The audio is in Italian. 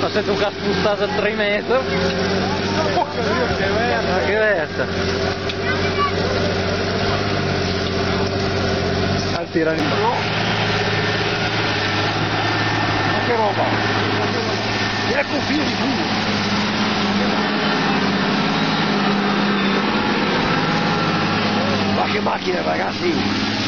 Ho sentito un cazzo spuzzato a 3 metri. Porca Dio, che merda! Che versa? Al tiranino. Ma che roba! Ecco un filo di culo! Ma che macchina, ragazzi!